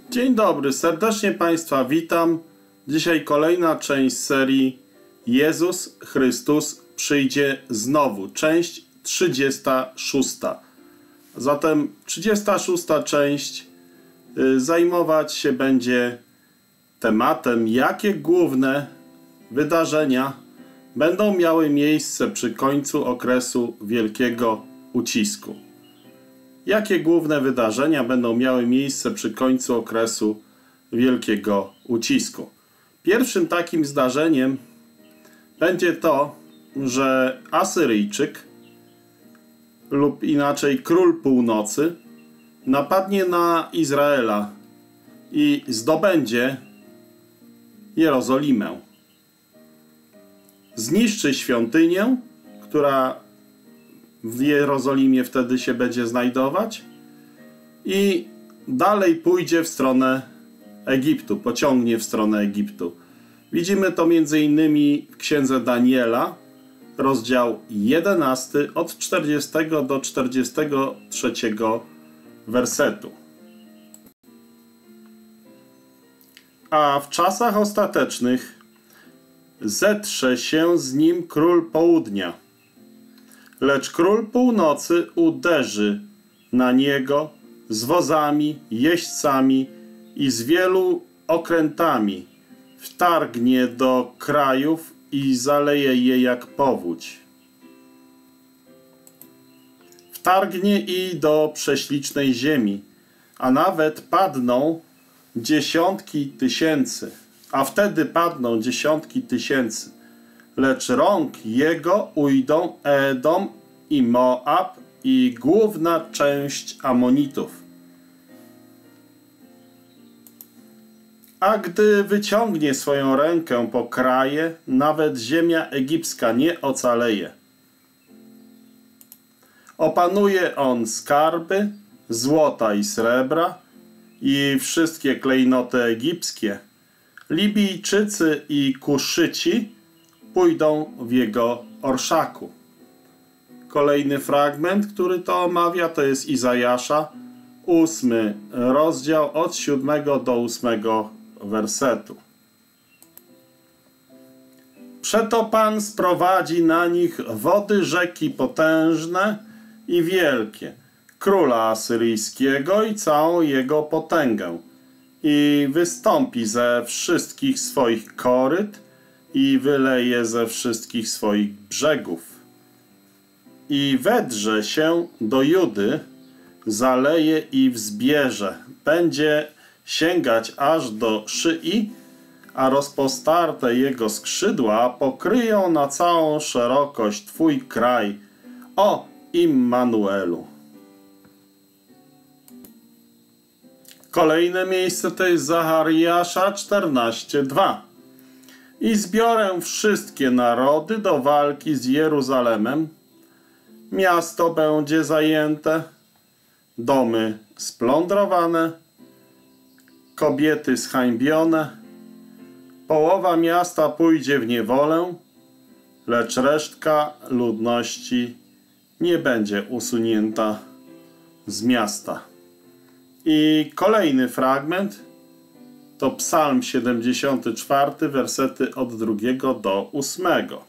Dzień dobry, serdecznie Państwa witam. Dzisiaj kolejna część serii Jezus Chrystus przyjdzie znowu, część 36. Zatem 36. część zajmować się będzie tematem, jakie główne wydarzenia będą miały miejsce przy końcu okresu wielkiego ucisku. Jakie główne wydarzenia będą miały miejsce przy końcu okresu wielkiego ucisku? Pierwszym takim zdarzeniem będzie to, że Asyryjczyk lub inaczej Król Północy napadnie na Izraela i zdobędzie Jerozolimę. Zniszczy świątynię, która w Jerozolimie wtedy się będzie znajdować i dalej pójdzie w stronę Egiptu, pociągnie w stronę Egiptu. Widzimy to m.in. w księdze Daniela, rozdział 11 od 40 do 43 wersetu. A w czasach ostatecznych zetrze się z nim król południa, lecz król północy uderzy na niego z wozami, jeźdźcami i z wielu okrętami, wtargnie do krajów i zaleje je jak powódź. Wtargnie i do prześlicznej ziemi, a nawet padną dziesiątki tysięcy, a wtedy padną dziesiątki tysięcy. Lecz rąk jego ujdą Edom i Moab i główna część Amonitów. A gdy wyciągnie swoją rękę po kraje, nawet ziemia egipska nie ocaleje. Opanuje on skarby, złota i srebra i wszystkie klejnoty egipskie. Libijczycy i Kuszyci pójdą w jego orszaku. Kolejny fragment, który to omawia, to jest Izajasza, 8 rozdział od 7 do 8 wersetu. Przeto Pan sprowadzi na nich wody rzeki potężne i wielkie, króla asyryjskiego i całą jego potęgę, i wystąpi ze wszystkich swoich koryt i wyleje ze wszystkich swoich brzegów. I wedrze się do Judy, zaleje i wzbierze. Będzie sięgać aż do szyi, a rozpostarte jego skrzydła pokryją na całą szerokość Twój kraj, o Immanuelu. Kolejne miejsce to jest Zachariasza 14:2. I zbiorę wszystkie narody do walki z Jeruzalemem. Miasto będzie zajęte, domy splądrowane, kobiety zhańbione. Połowa miasta pójdzie w niewolę, lecz resztka ludności nie będzie usunięta z miasta. I kolejny fragment to Psalm 74, wersety od 2 do 8.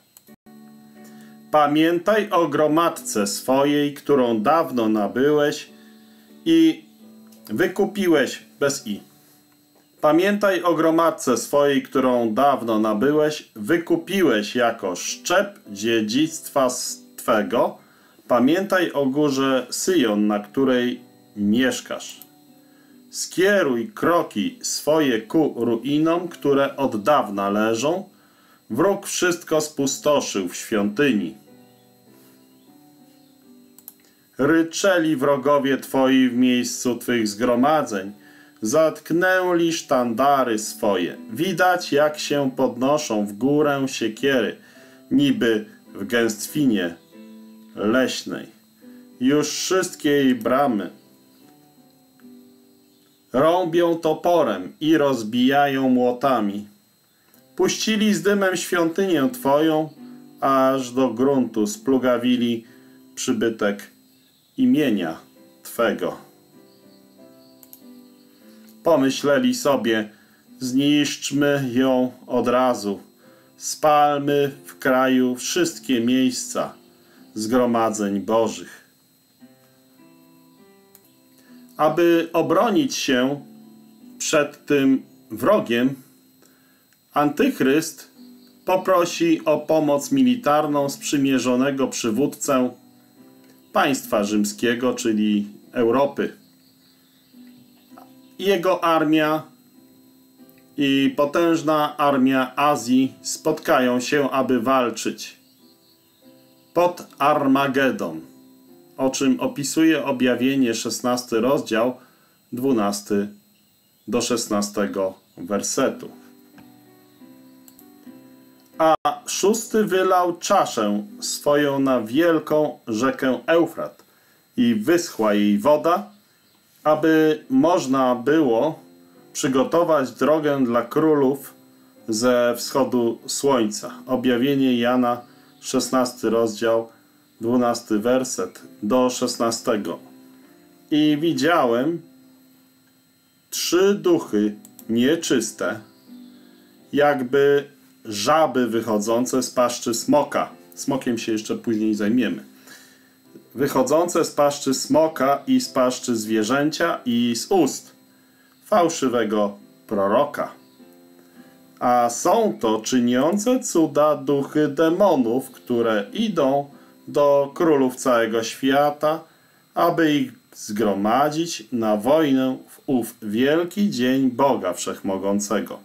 Pamiętaj o gromadce swojej, którą dawno nabyłeś i wykupiłeś bez i. Pamiętaj o gromadce swojej, którą dawno nabyłeś, wykupiłeś jako szczep dziedzictwa Twego. Pamiętaj o górze Syjon, na której mieszkasz. Skieruj kroki swoje ku ruinom, które od dawna leżą. Wróg wszystko spustoszył w świątyni. Ryczeli wrogowie Twoi w miejscu Twych zgromadzeń. Zatknęli sztandary swoje. Widać, jak się podnoszą w górę siekiery, niby w gęstwinie leśnej. Już wszystkie jej bramy rąbią toporem i rozbijają młotami. Puścili z dymem świątynię Twoją, aż do gruntu splugawili przybytek imienia Twego. pomyśleli sobie: zniszczmy ją od razu, spalmy w kraju wszystkie miejsca zgromadzeń bożych. Aby obronić się przed tym wrogiem, Antychryst poprosi o pomoc militarną sprzymierzonego przywódcę państwa rzymskiego, czyli Europy. Jego armia i potężna armia Azji spotkają się, aby walczyć pod Armagedon, o czym opisuje Objawienie 16 rozdział 12 do 16 wersetu. A szósty wylał czaszę swoją na wielką rzekę Eufrat i wyschła jej woda, aby można było przygotować drogę dla królów ze wschodu słońca. Objawienie Jana 16 rozdział 12 werset do 16. I widziałem 3 duchy nieczyste, jakby żaby wychodzące z paszczy smoka. Smokiem się jeszcze później zajmiemy. Wychodzące z paszczy smoka i z paszczy zwierzęcia i z ust fałszywego proroka. A są to czyniące cuda duchy demonów, które idą do królów całego świata, aby ich zgromadzić na wojnę w ów wielki dzień Boga Wszechmogącego.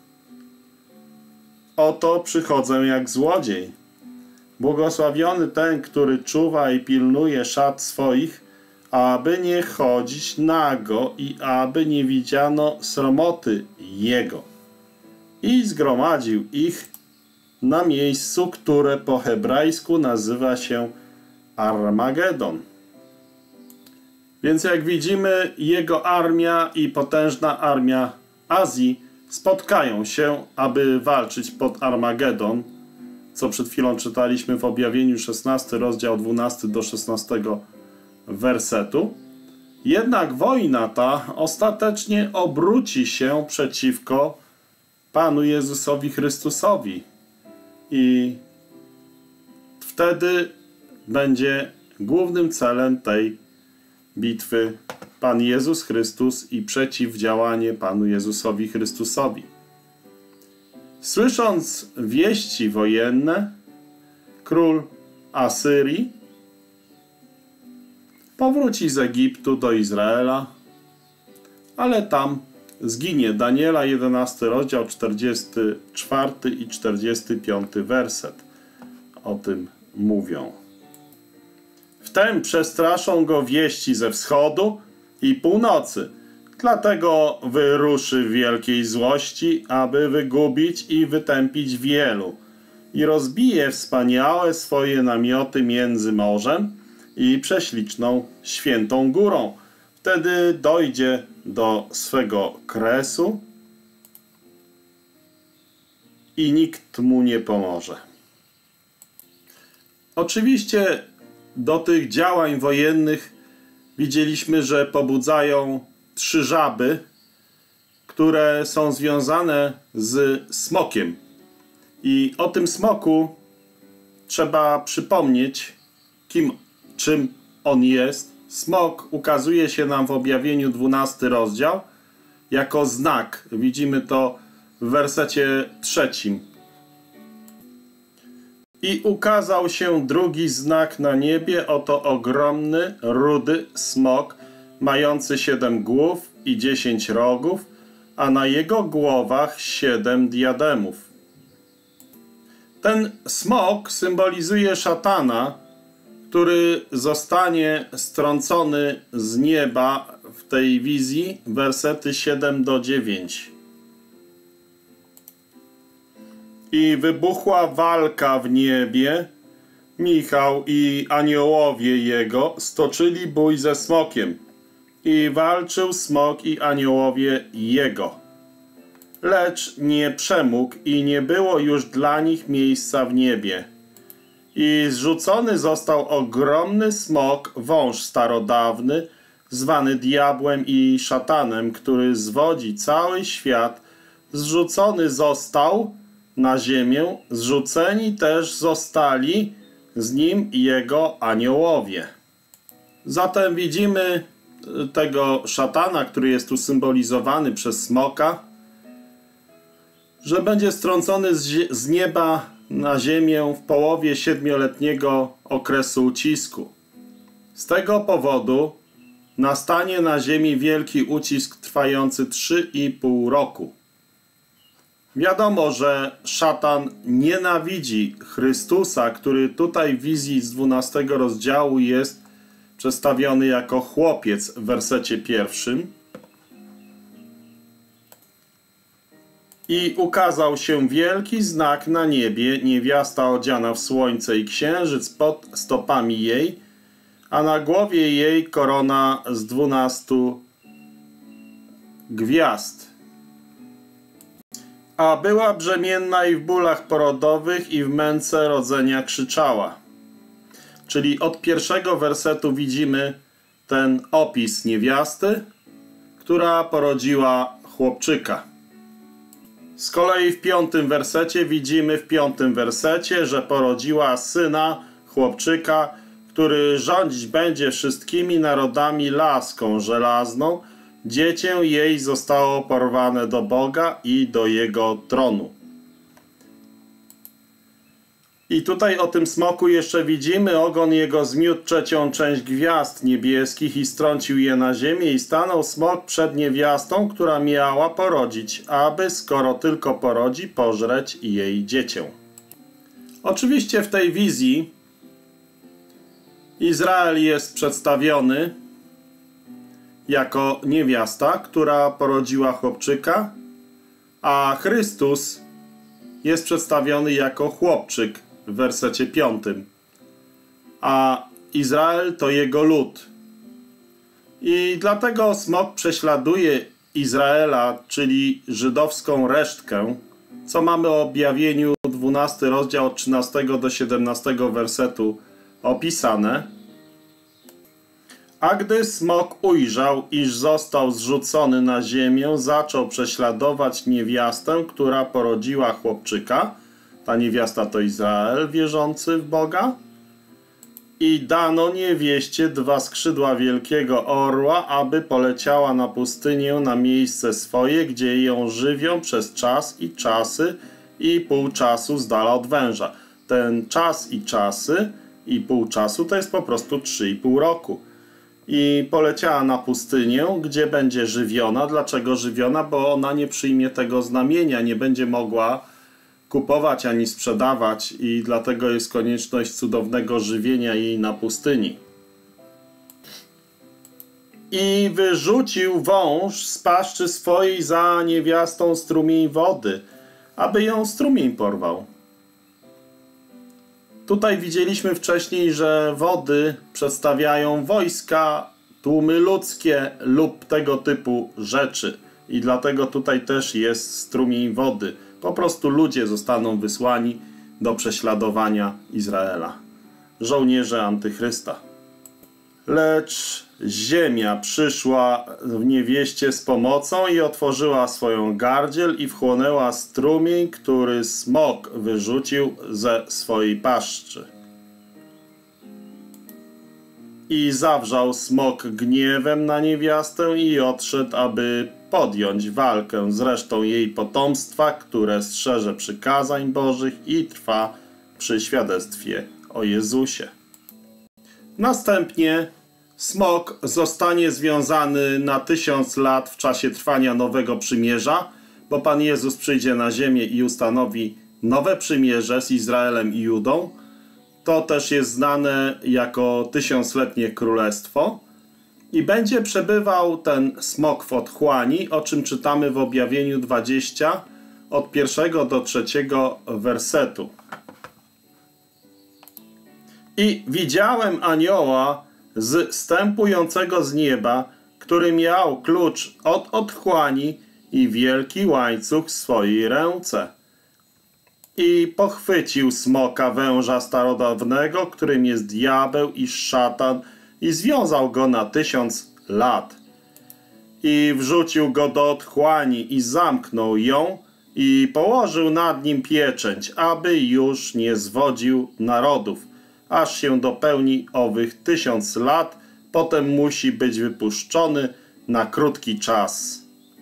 Oto przychodzę jak złodziej. Błogosławiony ten, który czuwa i pilnuje szat swoich, aby nie chodzić nago i aby nie widziano sromoty jego. I zgromadził ich na miejscu, które po hebrajsku nazywa się Armagedon. Więc jak widzimy, jego armia i potężna armia Azji spotkają się, aby walczyć pod Armagedon, co przed chwilą czytaliśmy w Objawieniu 16, rozdział 12 do 16 wersetu. Jednak wojna ta ostatecznie obróci się przeciwko Panu Jezusowi Chrystusowi i wtedy będzie głównym celem tej bitwy Pan Jezus Chrystus i przeciwdziałanie Panu Jezusowi Chrystusowi. Słysząc wieści wojenne, król Asyrii powróci z Egiptu do Izraela, ale tam zginie. Daniela 11 rozdział 44 i 45 werset o tym mówią. Wtem przestraszą go wieści ze wschodu i północy. Dlatego wyruszy w wielkiej złości, aby wygubić i wytępić wielu. I rozbije wspaniałe swoje namioty między morzem i prześliczną świętą górą. Wtedy dojdzie do swego kresu i nikt mu nie pomoże. Oczywiście do tych działań wojennych widzieliśmy, że pobudzają 3 żaby, które są związane z smokiem. I o tym smoku trzeba przypomnieć, czym on jest. Smok ukazuje się nam w Objawieniu 12 rozdział jako znak. Widzimy to w wersecie 3. I ukazał się drugi znak na niebie, oto ogromny, rudy smok, mający 7 głów i 10 rogów, a na jego głowach 7 diademów. Ten smok symbolizuje szatana, który zostanie strącony z nieba w tej wizji, wersety 7 do 9. I wybuchła walka w niebie. Michał i aniołowie jego stoczyli bój ze smokiem. I walczył smok i aniołowie jego. Lecz nie przemógł i nie było już dla nich miejsca w niebie. I zrzucony został ogromny smok, wąż starodawny, zwany diabłem i szatanem, który zwodzi cały świat, zrzucony został na ziemię, zrzuceni też zostali z nim jego aniołowie. Zatem widzimy tego szatana, który jest tu symbolizowany przez smoka, że będzie strącony z nieba na ziemię w połowie 7-letniego okresu ucisku. Z tego powodu nastanie na ziemi wielki ucisk trwający 3,5 roku. Wiadomo, że szatan nienawidzi Chrystusa, który tutaj w wizji z 12 rozdziału jest przedstawiony jako chłopiec w wersecie 1. I ukazał się wielki znak na niebie, niewiasta odziana w słońce i księżyc pod stopami jej, a na głowie jej korona z 12 gwiazd. A była brzemienna i w bólach porodowych i w męce rodzenia krzyczała. Czyli od pierwszego wersetu widzimy ten opis niewiasty, która porodziła chłopczyka. Z kolei w 5 wersecie widzimy że porodziła syna, chłopczyka, który rządzić będzie wszystkimi narodami laską żelazną. Dziecię jej zostało porwane do Boga i do jego tronu. I tutaj o tym smoku jeszcze widzimy, ogon jego zmiótł 3. część gwiazd niebieskich i strącił je na ziemię i stanął smok przed niewiastą, która miała porodzić, aby skoro tylko porodzi, pożreć jej dziecię. Oczywiście w tej wizji Izrael jest przedstawiony jako niewiasta, która porodziła chłopczyka, a Chrystus jest przedstawiony jako chłopczyk w wersecie 5. A Izrael to jego lud. I dlatego smok prześladuje Izraela, czyli żydowską resztkę, co mamy o objawieniu 12 rozdział od 13 do 17 wersetu opisane. A gdy smok ujrzał, iż został zrzucony na ziemię, zaczął prześladować niewiastę, która porodziła chłopczyka. Ta niewiasta to Izrael wierzący w Boga. I dano niewieście 2 skrzydła wielkiego orła, aby poleciała na pustynię na miejsce swoje, gdzie ją żywią przez czas i czasy i pół czasu z dala od węża. Ten czas i czasy i pół czasu to jest po prostu 3,5 roku. I poleciała na pustynię, gdzie będzie żywiona. Dlaczego żywiona? Bo ona nie przyjmie tego znamienia, nie będzie mogła kupować ani sprzedawać i dlatego jest konieczność cudownego żywienia jej na pustyni. I wyrzucił wąż z paszczy swojej za niewiastą strumień wody, aby ją strumień porwał. Tutaj widzieliśmy wcześniej, że wody przedstawiają wojska, tłumy ludzkie lub tego typu rzeczy. I dlatego tutaj też jest strumień wody. Po prostu ludzie zostaną wysłani do prześladowania Izraela. Żołnierze Antychrysta. Lecz ziemia przyszła w niewieście z pomocą i otworzyła swoją gardziel i wchłonęła strumień, który smok wyrzucił ze swojej paszczy. I zawrzał smok gniewem na niewiastę i odszedł, aby podjąć walkę z resztą jej potomstwa, które strzeże przykazań Bożych i trwa przy świadectwie o Jezusie. Następnie smok zostanie związany na 1000 lat w czasie trwania Nowego Przymierza, bo Pan Jezus przyjdzie na ziemię i ustanowi nowe przymierze z Izraelem i Judą. To też jest znane jako 1000-letnie królestwo. I będzie przebywał ten smok w otchłani, o czym czytamy w Objawieniu 20 od 1 do 3 wersetu. I widziałem anioła zstępującego z nieba, który miał klucz od otchłani i wielki łańcuch w swojej ręce. I pochwycił smoka, węża starodawnego, którym jest diabeł i szatan, i związał go na 1000 lat. I wrzucił go do otchłani i zamknął ją i położył nad nim pieczęć, aby już nie zwodził narodów, aż się dopełni owych 1000 lat. Potem musi być wypuszczony na krótki czas.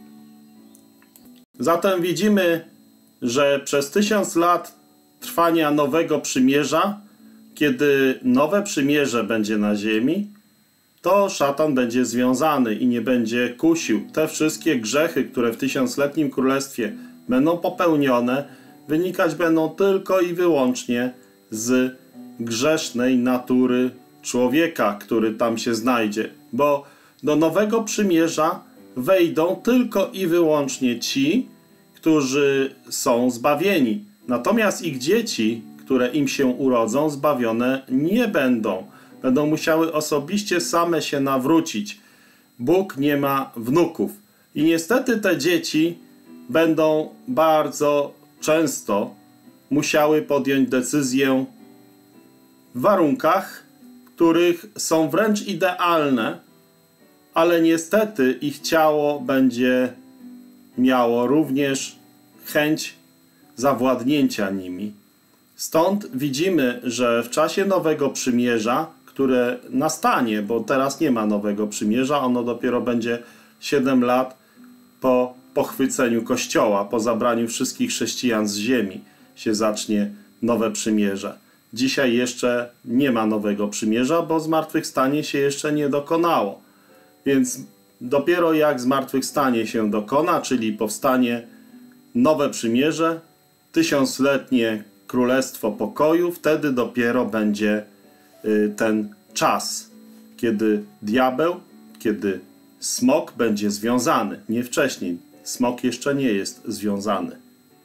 Zatem widzimy, że przez 1000 lat trwania nowego przymierza, kiedy nowe przymierze będzie na ziemi, to szatan będzie związany i nie będzie kusił. Te wszystkie grzechy, które w 1000-letnim królestwie będą popełnione, wynikać będą tylko i wyłącznie z grzesznej natury człowieka, który tam się znajdzie. Bo do nowego przymierza wejdą tylko i wyłącznie ci, którzy są zbawieni. Natomiast ich dzieci, które im się urodzą, zbawione nie będą. Będą musiały osobiście same się nawrócić. Bóg nie ma wnuków. I niestety te dzieci będą bardzo często musiały podjąć decyzję w warunkach, których są wręcz idealne, ale niestety ich ciało będzie miało również chęć zawładnięcia nimi. Stąd widzimy, że w czasie Nowego Przymierza, które nastanie, bo teraz nie ma Nowego Przymierza, ono dopiero będzie 7 lat po pochwyceniu Kościoła, po zabraniu wszystkich chrześcijan z ziemi się zacznie Nowe Przymierze. Dzisiaj jeszcze nie ma Nowego Przymierza, bo zmartwychwstanie się jeszcze nie dokonało. Więc dopiero jak zmartwychwstanie się dokona, czyli powstanie Nowe Przymierze, 1000-letnie Królestwo Pokoju, wtedy dopiero będzie ten czas, kiedy diabeł, kiedy smok będzie związany. Nie wcześniej. Smok jeszcze nie jest związany.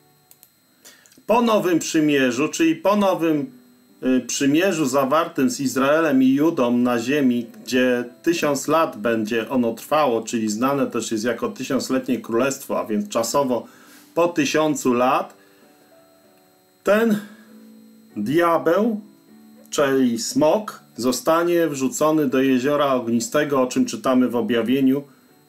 Po Nowym Przymierzu, czyli po Nowym Przymierzu zawartym z Izraelem i Judą na ziemi, gdzie 1000 lat będzie ono trwało, czyli znane też jest jako 1000-letnie królestwo, a więc czasowo po 1000 lat, ten diabeł, czyli smok, zostanie wrzucony do jeziora ognistego, o czym czytamy w Objawieniu,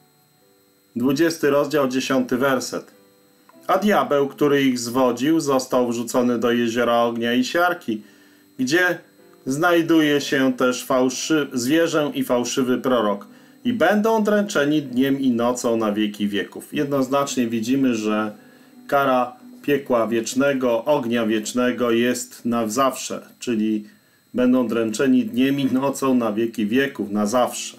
20 rozdział, 10 werset. A diabeł, który ich zwodził, został wrzucony do jeziora ognia i siarki, gdzie znajduje się też zwierzę i fałszywy prorok. I będą dręczeni dniem i nocą na wieki wieków. Jednoznacznie widzimy, że kara piekła wiecznego, ognia wiecznego jest na zawsze, czyli będą dręczeni dniem i nocą na wieki wieków, na zawsze.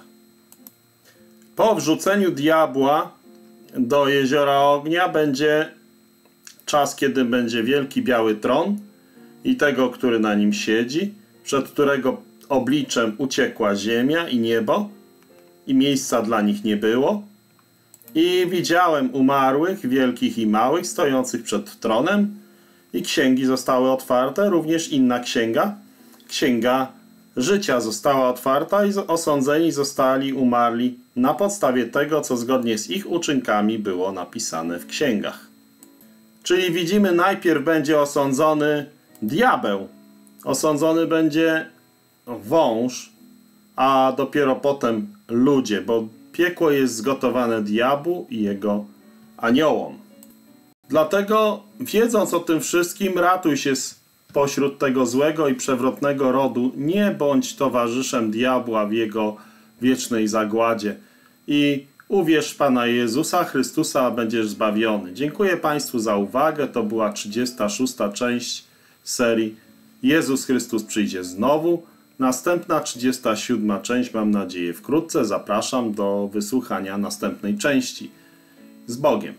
Po wrzuceniu diabła do jeziora ognia będzie czas, kiedy będzie wielki biały tron i tego, który na nim siedzi, przed którego obliczem uciekła ziemia i niebo i miejsca dla nich nie było. I widziałem umarłych, wielkich i małych, stojących przed tronem i księgi zostały otwarte, również inna księga, księga życia została otwarta i osądzeni zostali umarli na podstawie tego, co zgodnie z ich uczynkami było napisane w księgach. Czyli widzimy, najpierw będzie osądzony diabeł, osądzony będzie wąż, a dopiero potem ludzie, bo piekło jest zgotowane diabłu i jego aniołom. Dlatego, wiedząc o tym wszystkim, ratuj się pośród tego złego i przewrotnego rodu. Nie bądź towarzyszem diabła w jego wiecznej zagładzie. I uwierz w Pana Jezusa Chrystusa, a będziesz zbawiony. Dziękuję Państwu za uwagę. To była 36. część serii Jezus Chrystus przyjdzie znowu. Następna 37. część, mam nadzieję, wkrótce. Zapraszam do wysłuchania następnej części. Z Bogiem.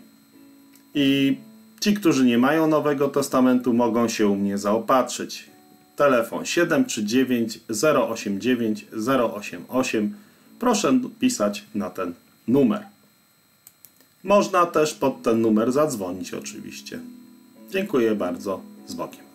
I ci, którzy nie mają Nowego Testamentu, mogą się u mnie zaopatrzyć. Telefon 739 089 088. Proszę pisać na ten numer. Można też pod ten numer zadzwonić oczywiście. Dziękuję bardzo. Z Bogiem.